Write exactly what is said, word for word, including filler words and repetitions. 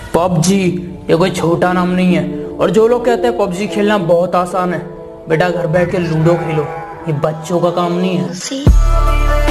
PUBG ये कोई छोटा नाम नहीं है। और जो लोग कहते हैं पबजी खेलना बहुत आसान है, बेटा घर बैठ के लूडो खेलो, ये बच्चों का काम नहीं है।